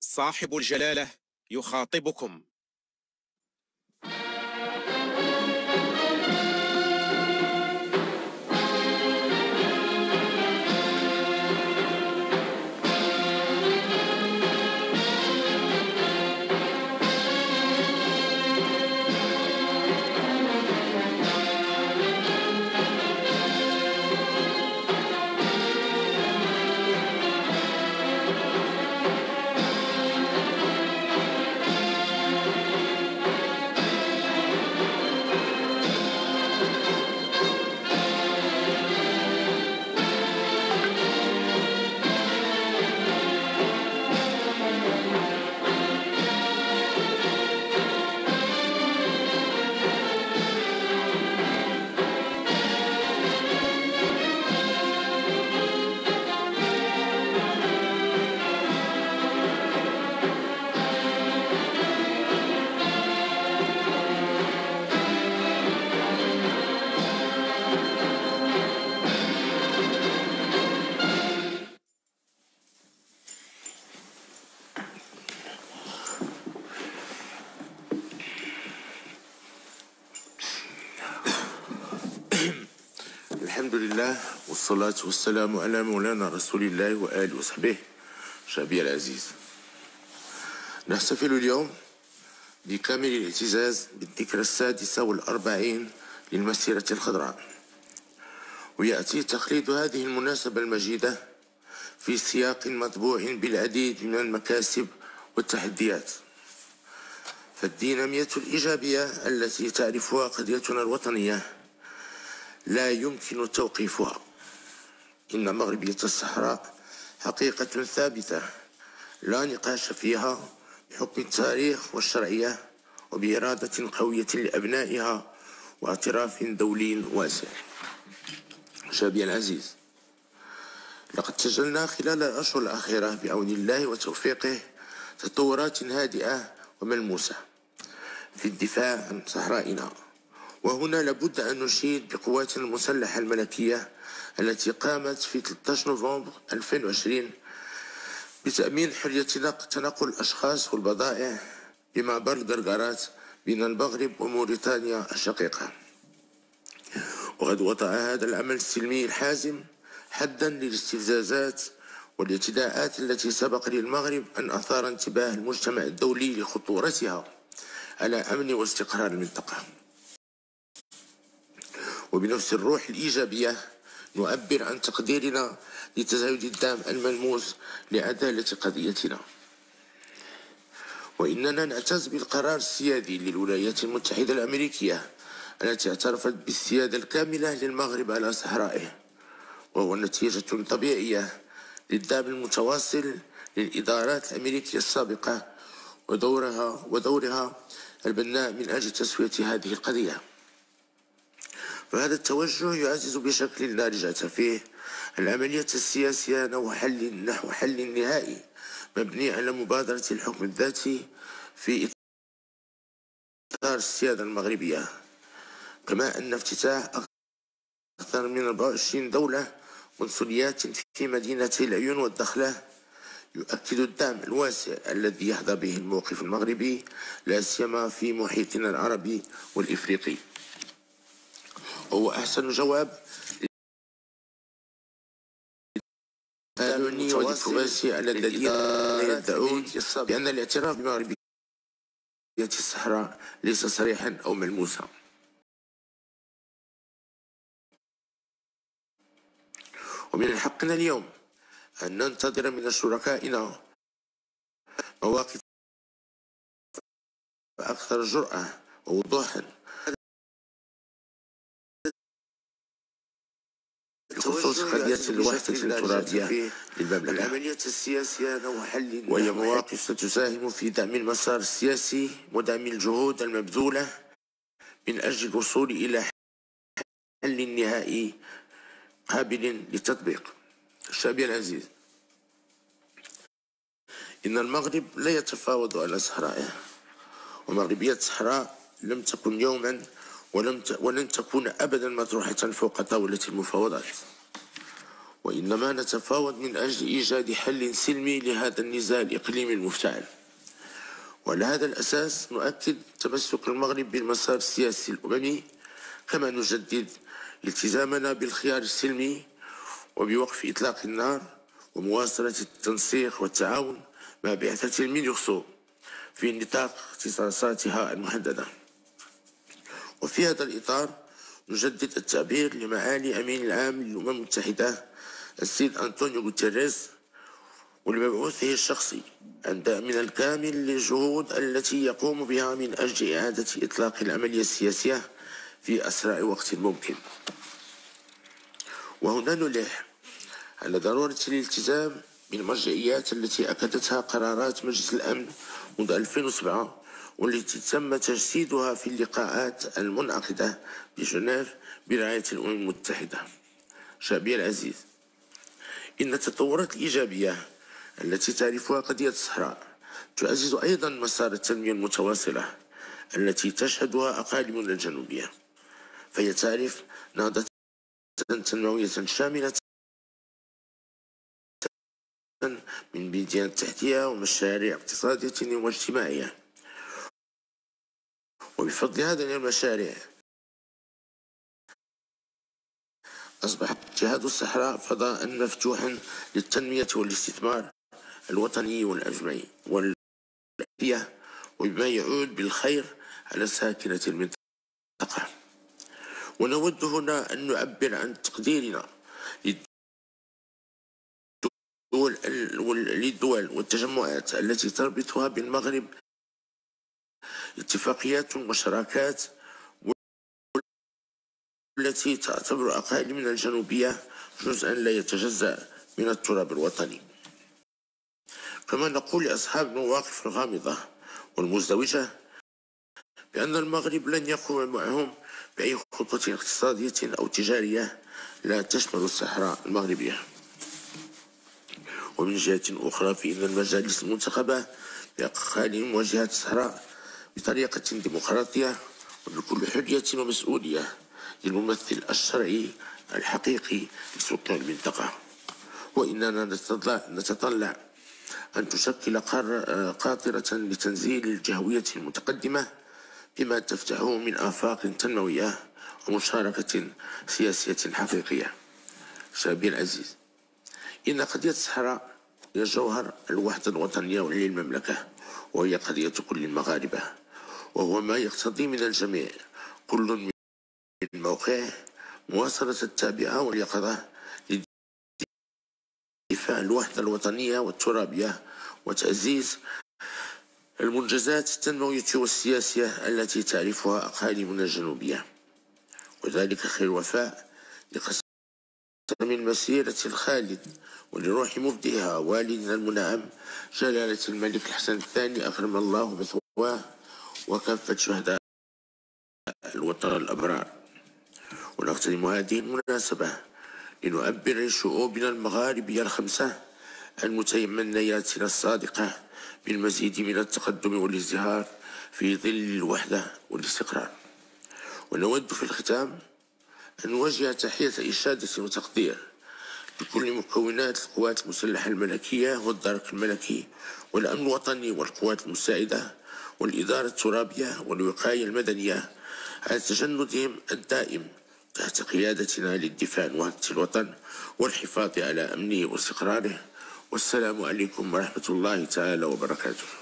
صاحب الجلالة يخاطبكم. الحمد لله والصلاة والسلام على مولانا رسول الله وآله وصحبه. شعبي العزيز، نحتفل اليوم بكامل الاعتزاز بالذكرى 46 للمسيرة الخضراء، ويأتي تخليد هذه المناسبة المجيدة في سياق مطبوع بالعديد من المكاسب والتحديات. فالدينامية الإيجابية التي تعرفها قضيتنا الوطنية لا يمكن توقيفها. إن مغربية الصحراء حقيقة ثابتة لا نقاش فيها، بحكم التاريخ والشرعية وبإرادة قوية لأبنائها واعتراف دولي واسع. شعبي العزيز، لقد سجلنا خلال الأشهر الأخيرة بعون الله وتوفيقه تطورات هادئة وملموسة في الدفاع عن صحرائنا، وهنا لابد أن نشيد بقواتنا المسلحة الملكية التي قامت في 13 نوفمبر 2020 بتأمين حرية تنقل الأشخاص والبضائع بمعبر القرقرات بين المغرب وموريتانيا الشقيقة. وقد وضع هذا العمل السلمي الحازم حدا للاستفزازات والاعتداءات التي سبق للمغرب أن أثار انتباه المجتمع الدولي لخطورتها على أمن واستقرار المنطقة. وبنفس الروح الإيجابية نعبر عن تقديرنا لتزايد الدعم الملموس لعدالة قضيتنا، وإننا نعتز بالقرار السيادي للولايات المتحدة الأمريكية التي اعترفت بالسيادة الكاملة للمغرب على صحرائه، وهو نتيجة طبيعية للدعم المتواصل للإدارات الأمريكية السابقة ودورها البناء من أجل تسوية هذه القضية. فهذا التوجه يعزز بشكل لا رجعة فيه العملية السياسية نحو حل نهائي مبني على مبادرة الحكم الذاتي في إطار السيادة المغربية، كما أن افتتاح أكثر من 24 دولة قنصليات في مدينتي العيون والدخلة يؤكد الدعم الواسع الذي يحظى به الموقف المغربي لا سيما في محيطنا العربي والإفريقي. وهو أحسن جواب قانوني ودبلوماسي على الذين يدعون بأن الاعتراف بمغربية الصحراء ليس صريحا أو ملموسا. ومن حقنا اليوم أن ننتظر من شركائنا مواقف أكثر جرأة ووضوحا بخصوص قضية الوحدة الترابية للمملكة، وهي مواقف ستساهم في دعم المسار السياسي ودعم الجهود المبذولة من أجل الوصول إلى حل نهائي قابل للتطبيق. شعبي العزيز، إن المغرب لا يتفاوض على صحرائه، ومغربية الصحراء لم تكن وإنما نتفاوض من أجل إيجاد حل سلمي لهذا النزاع الإقليمي المفتعل. وعلى هذا الأساس نؤكد تمسك المغرب بالمسار السياسي الأممي، كما نجدد التزامنا بالخيار السلمي وبوقف إطلاق النار ومواصلة التنسيق والتعاون مع بعثة المينوكسو في نطاق اختصاصاتها المحددة. وفي هذا الإطار نجدد التعبير لمعالي أمين العام للأمم المتحدة السيد أنطونيو غوتيريز ولمبعوثه الشخصي عن دعمنا الكامل للجهود التي يقوم بها من أجل إعادة إطلاق العملية السياسية في أسرع وقت ممكن. وهنا نلح على ضرورة الالتزام بالمرجعيات التي أكدتها قرارات مجلس الأمن منذ 2007 والتي تم تجسيدها في اللقاءات المنعقدة بجنيف برعاية الأمم المتحدة. شعبي العزيز، إن التطورات الإيجابية التي تعرفها قضية الصحراء تعزز أيضا مسار التنمية المتواصلة التي تشهدها أقاليمنا الجنوبية، فهي تعرف نهضة تنموية شاملة من بنية تحتية ومشاريع اقتصادية واجتماعية. وبفضل هذه المشاريع أصبح جهاد الصحراء فضاء مفتوحا للتنمية والاستثمار الوطني والأجمعي والأهلية، وبما يعود بالخير على ساكنة المنطقة. ونود هنا أن نعبر عن تقديرنا للدول والتجمعات التي تربطها بالمغرب اتفاقيات وشراكات، التي تعتبر أقاليمنا الجنوبية جزءا لا يتجزأ من التراب الوطني. كما نقول لأصحاب المواقف الغامضة والمزدوجة بأن المغرب لن يقوم معهم بأي خطوة اقتصادية أو تجارية لا تشمل الصحراء المغربية. ومن جهة أخرى فإن المجالس المنتخبة بأقاليم وجهات الصحراء بطريقة ديمقراطية وبكل حرية ومسؤولية للممثل الشرعي الحقيقي لسكان المنطقة. وإننا نتطلع أن تشكل قاطرة لتنزيل الجهوية المتقدمة بما تفتحه من آفاق تنموية ومشاركة سياسية حقيقية. شعبي العزيز، إن قضية الصحراء هي جوهر الوحدة الوطنية للمملكة، وهي قضية كل المغاربة، وهو ما يقتضي من الجميع كل من موقعه مواصلة التابعة واليقظة لدفاع الوحدة الوطنية والترابية وتعزيز المنجزات التنموية والسياسية التي تعرفها أقاليمنا الجنوبية، وذلك خير وفاء لقسم المسيرة الخالد ولروح مبدئها والدنا المنعم جلالة الملك الحسن الثاني أكرم الله مثواه وكافة شهداء الوطن الأبرار. ونغتنم هذه المناسبة لنعبر لشعوبنا المغاربية الخمسة عن متمنياتنا الصادقة بالمزيد من التقدم والازدهار في ظل الوحدة والاستقرار. ونود في الختام أن نوجه تحية إشادة وتقدير لكل مكونات القوات المسلحة الملكية والدرك الملكي والأمن الوطني والقوات المساعدة والإدارة الترابية والوقاية المدنية على تجندهم الدائم تحت قيادتنا للدفاع عن وحدة الوطن والحفاظ على أمنه واستقراره. والسلام عليكم ورحمة الله تعالى وبركاته.